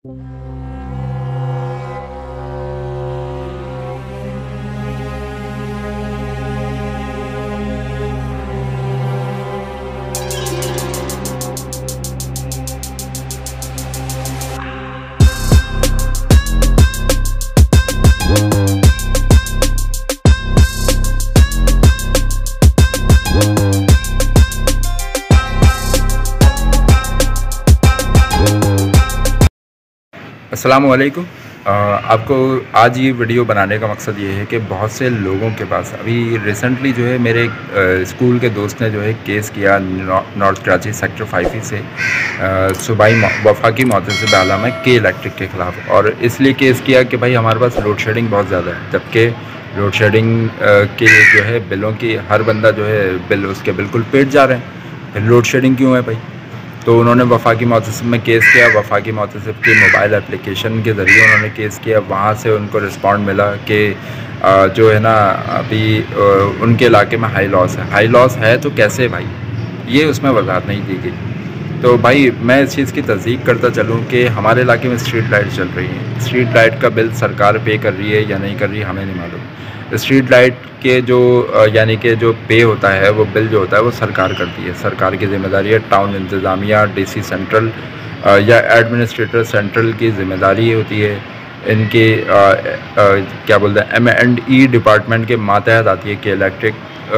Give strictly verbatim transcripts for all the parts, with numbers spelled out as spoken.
अस्सलामु अलैकुम। आपको आज ये वीडियो बनाने का मकसद ये है कि बहुत से लोगों के पास अभी रिसेंटली जो है मेरे आ, स्कूल के दोस्त ने जो है केस किया नॉर्थ कराची सेक्टर फाइव से सूबाई वफाकी मुतसिब आला में के इलेक्ट्रिक के ख़िलाफ़, और इसलिए केस किया कि भाई हमारे पास लोड शेडिंग बहुत ज़्यादा है, जबकि लोड शेडिंग के जो है बिलों की हर बंदा जो है बिल उसके बिल्कुल पेट जा रहे हैं। फिर लोड शेडिंग क्यों है भाई? तो उन्होंने वफाकी मुतसिब में केस किया। वफाकी मुतसिब की मोबाइल एप्लीकेशन के ज़रिए उन्होंने केस किया। वहाँ से उनको रिस्पॉन्ड मिला कि जो है ना अभी उनके इलाके में हाई लॉस है। हाई लॉस है तो कैसे भाई, ये उसमें वजाहत नहीं दी गई। तो भाई मैं इस चीज़ की तस्दीक करता चलूँ कि हमारे इलाके में स्ट्रीट लाइट चल रही हैं। स्ट्रीट लाइट का बिल सरकार पे कर रही है या नहीं कर रही है हमें नहीं मालूम। स्ट्रीट लाइट के जो यानी कि जो पे होता है वो बिल जो होता है वो सरकार करती है। सरकार की ज़िम्मेदारी है, टाउन इंतज़ामिया डीसी सेंट्रल या एडमिनिस्ट्रेटर सेंट्रल की ज़िम्मेदारी होती है। इनके आ, आ, क्या बोलते हैं एम एंड ई डिपार्टमेंट के मातहत आती है के इलेक्ट्रिक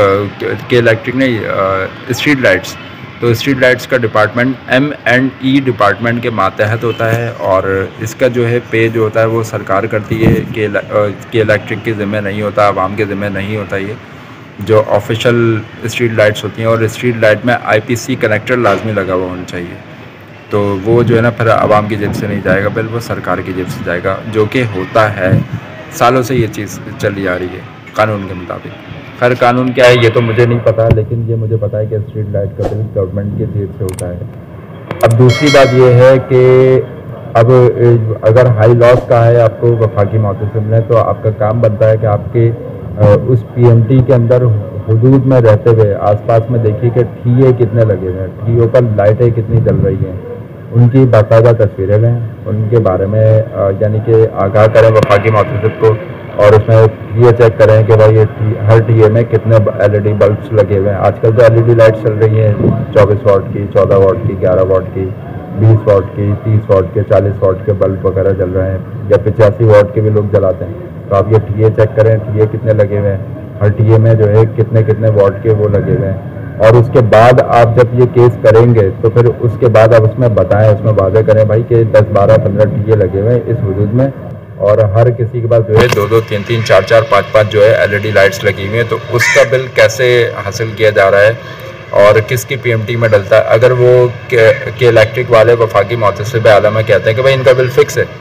के इलेक्ट्रिक नहीं स्ट्रीट लाइट्स। तो स्ट्रीट लाइट्स का department M and E department के मातहत होता है, और इसका जो है पे जो होता है वो सरकार करती है। कि के इलेक्ट्रिक के ज़िम्मे नहीं होता, आवाम के ज़िम्मे नहीं होता ये जो ऑफिशियल स्ट्रीट लाइट्स होती हैं। और स्ट्रीट लाइट में आईपीसी कनेक्टर लाजमी लगा हुआ होना चाहिए। तो वो जो है ना फिर आवाम की जेब से नहीं जाएगा, बिल वो सरकार की जेब से जाएगा, जो कि होता है। सालों से ये चीज़ चली आ रही है कानून के मुताबिक। खैर कानून क्या है ये तो मुझे नहीं पता, लेकिन ये मुझे पता है कि स्ट्रीट लाइट का बिल गवर्नमेंट की जेब से होता है। अब दूसरी बात ये है कि अब अगर हाई लॉस का है आपको वफाकी मुतसिब ने, तो आपका काम बनता है कि आपके उस पीएमटी के अंदर हुदूद में रहते हुए आसपास में देखिए कि ठीए कितने लगे हुए हैं, ठीयों पर लाइटें कितनी जल रही हैं, उनकी बाकायदा तस्वीरें लें, उनके बारे में यानी कि आगाह करें वफाकी मुतसिब को, और उसमें ये चेक करें कि भाई ये हर टीए में कितने एलईडी बल्ब्स लगे हुए हैं। आजकल तो एलईडी लाइट्स चल रही हैं चौबीस वाट की, चौदह वाट की, ग्यारह वाट की, बीस वाट की, तीस वाट के, चालीस वाट के बल्ब वगैरह जल रहे हैं, या पचासी वाट के भी लोग जलाते हैं। तो आप ये टीए चेक करें, टीए कितने लगे हुए हैं, हर टीए में जो है कितने कितने वाट के वो लगे हुए हैं। और उसके बाद आप जब ये केस करेंगे तो फिर उसके बाद आप उसमें बताएं, उसमें वादे करें भाई कि दस बारह पंद्रह टीए लगे हुए हैं इस हुदूद में, और हर किसी के पास जो है दो दो तीन तीन चार चार पाँच पाँच जो है एलईडी लाइट्स लगी हुई हैं। तो उसका बिल कैसे हासिल किया जा रहा है और किसकी पीएमटी में डलता है। अगर वो के, के इलेक्ट्रिक वाले वफाकी मुतसिब आला में कहते हैं कि भाई इनका बिल फिक्स है,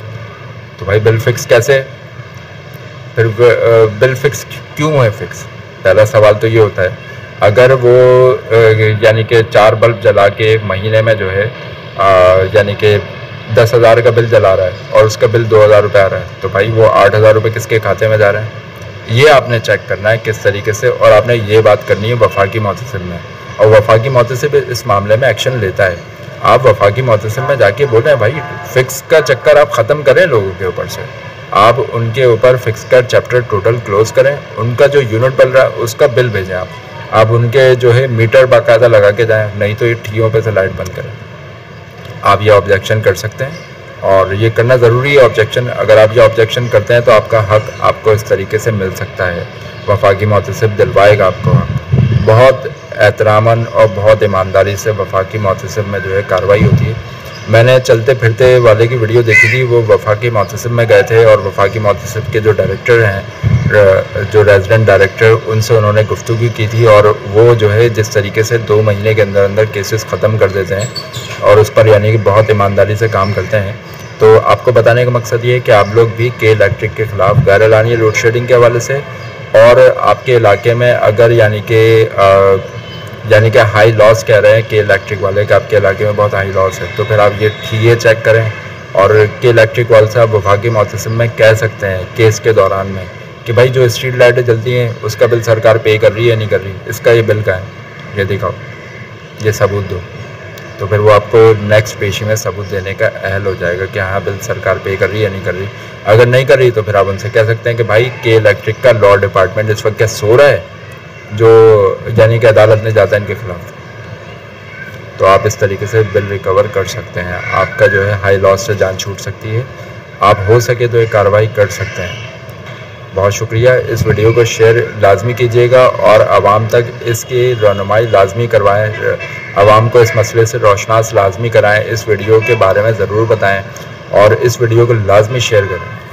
तो भाई बिल फिक्स कैसे, फिर बिल फिक्स क्यों है फिक्स? पहला सवाल तो ये होता है। अगर वो यानी कि चार बल्ब जला के एक महीने में जो है यानी कि दस हज़ार का बिल जला रहा है और उसका बिल दो हज़ार रुपये आ रहा है, तो भाई वो आठ हज़ार रुपये किसके खाते में जा रहे हैं, ये आपने चेक करना है किस तरीके से। और आपने ये बात करनी है वफाकी मुतसिब में, और वफाकी मुतसिब इस मामले में एक्शन लेता है। आप वफाकी मुतसिब में जाके बोल रहे हैं भाई फ़िक्स का चक्कर आप ख़त्म करें लोगों के ऊपर से, आप उनके ऊपर फ़िक्स का चैप्टर टोटल क्लोज़ करें, उनका जो यूनिट बल रहा है उसका बिल भेजें आप आप उनके जो है मीटर बाकायदा लगा के जाएँ, नहीं तो ये ठीयों पे से लाइट बंद करें। आप ये ऑब्जेक्शन कर सकते हैं, और ये करना ज़रूरी है ऑब्जेक्शन। अगर आप ये ऑब्जेक्शन करते हैं तो आपका हक आपको इस तरीके से मिल सकता है, वफाकी मुतसिब दिलवाएगा आपको हक। बहुत एहतरामन और बहुत ईमानदारी से वफाकी मुतसिब में जो है कार्रवाई होती है। मैंने चलते फिरते वाले की वीडियो देखी थी, वो वफाकी मुतसिब में गए थे और वफाकी मुतसिब के जो डायरेक्टर हैं, जो रेजिडेंट डायरेक्टर, उनसे उन्होंने गुफ्तगू की थी, और वो जो है जिस तरीके से दो महीने के अंदर अंदर केसेस ख़त्म कर देते हैं और उस पर यानी कि बहुत ईमानदारी से काम करते हैं। तो आपको बताने का मकसद ये है कि आप लोग भी के इलेक्ट्रिक के ख़िलाफ़ गैर एलानी लोड शेडिंग के हवाले से, और आपके इलाके में अगर यानी कि यानी कि हाई लॉस कह रहे हैं कि इलेक्ट्रिक वाले का आपके इलाके में बहुत हाई लॉस है, तो फिर आप ये ठीए चेक करें, और के इलेक्ट्रिक वाले से आप वफाकी मुतसिब में कह सकते हैं केस के दौरान में कि भाई जो स्ट्रीट लाइटें जलती हैं उसका बिल सरकार पे कर रही है नहीं कर रही, इसका ये बिल का है, ये दिखाओ, ये सबूत दो। तो फिर वो आपको नेक्स्ट पेशी में सबूत देने का अहल हो जाएगा कि हाँ बिल सरकार पे कर रही है या नहीं कर रही। अगर नहीं कर रही तो फिर आप उनसे कह सकते हैं कि भाई के इलेक्ट्रिक का लॉ डिपार्टमेंट इस वक्त क्या सो रहा है, जो यानी कि अदालत में जाता है इनके खिलाफ। तो आप इस तरीके से बिल रिकवर कर सकते हैं, आपका जो है हाई लॉस से जान छूट सकती है। आप हो सके तो एक कार्रवाई कर सकते हैं। बहुत शुक्रिया। इस वीडियो को शेयर लाजमी कीजिएगा और आवाम तक इसकी रहनुमाई लाजमी करवाएं, आवाम को इस मसले से रोशनास लाजमी कराएं, इस वीडियो के बारे में ज़रूर बताएं और इस वीडियो को लाजमी शेयर करें।